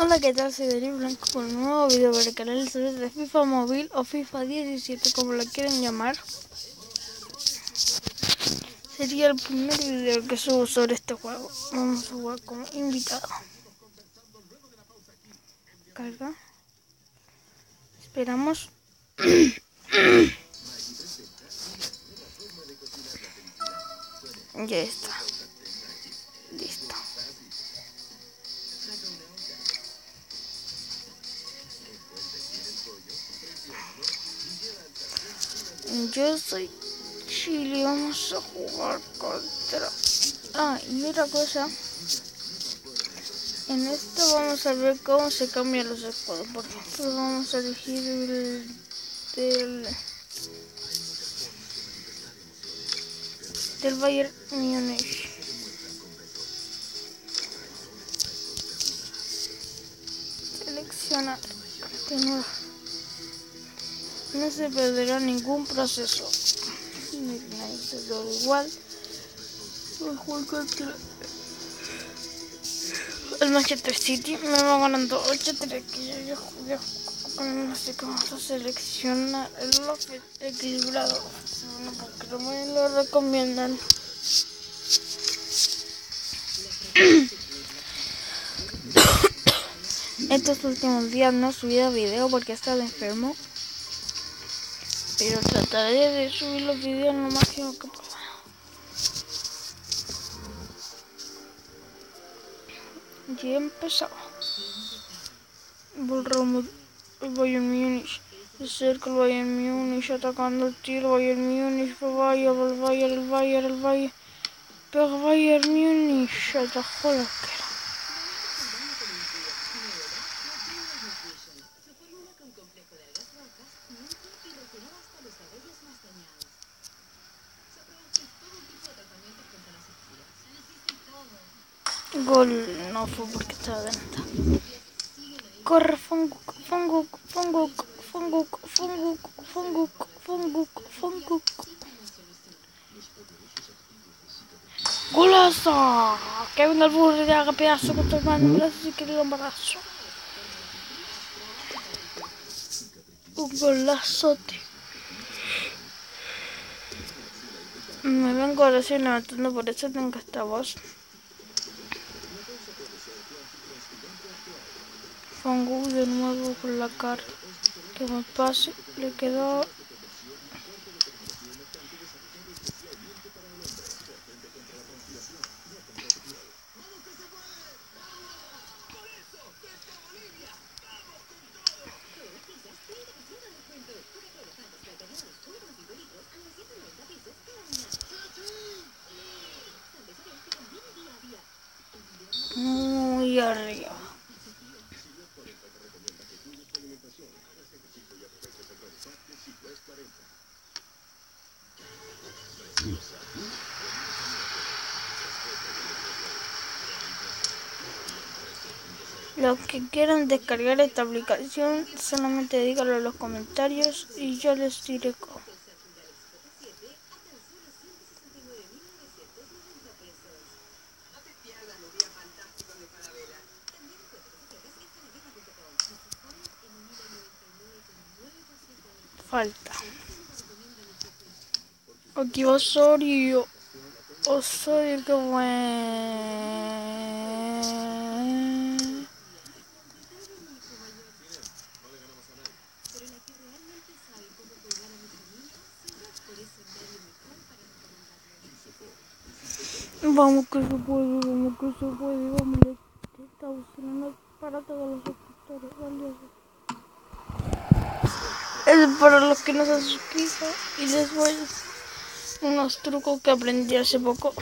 Hola, ¿qué tal? Soy Dani Blanco con un nuevo video para el canal de FIFA Móvil o FIFA 17, como lo quieren llamar. Sería el primer video que subo sobre este juego. Vamos a jugar como invitado. Carga. Esperamos. Ya está. Listo. Yo soy Chile. Vamos a jugar contra... y otra cosa. En esto vamos a ver cómo se cambian los escudos. Por ejemplo, vamos a elegir el del Bayern Múnich. Seleccionar. No se perderá ningún proceso. Todo igual. Voy a jugar contra el Manchester City. Me va ganando 8-3. Que yo jugué. Así que vamos a seleccionar el equilibrado. Bueno, porque no me lo recomiendan. Estos últimos días no he subido video porque he estado enfermo. Pero trataré de subir los videos lo máximo que pueda. Ya he empezado. Volramos el Bayern Múnich. De cerca el Bayern Múnich atacando el tiro. Bayern Múnich, el Bayern. Pero Bayern Múnich atajó la cara. Gol no fue porque estaba dentro. Corre Fonguk. ¡Golazo! Que venga el burro y haga pedazo con tu hermano. Gracias si quiere el embarazo. Un golazote. Me vengo recién levantando, por eso tengo esta voz. Fonguk de nuevo con la cara. Que me pase. Le quedó. Muy arriba. Los que quieran descargar esta aplicación, solamente díganlo en los comentarios y yo les diré cómo. Falta. Aquí Osorio. Osorio, qué bueno. Vamos que se puede, vamos. Está funcionando para todos los suscriptores, valiosos. Es para los que no se han suscrito y les voy a unos trucos que aprendí hace poco.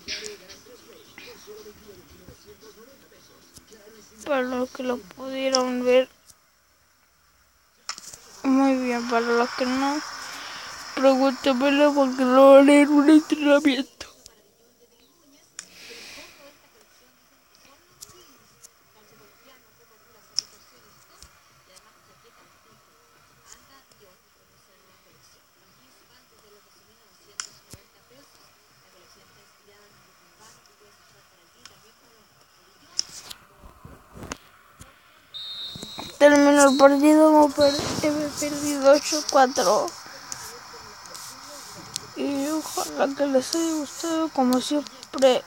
Para los que lo pudieron ver muy bien, para los que no, pregúntemelo porque lo haré en un entrenamiento. terminó el partido, hemos perdido 8-4. Y ojalá que les haya gustado, como siempre.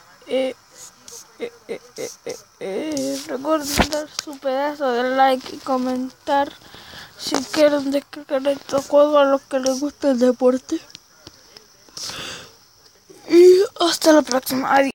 Recuerden dar su pedazo de like y comentar si quieren descargar estos juegos a los que les gusta el deporte. Y hasta la próxima. Adiós.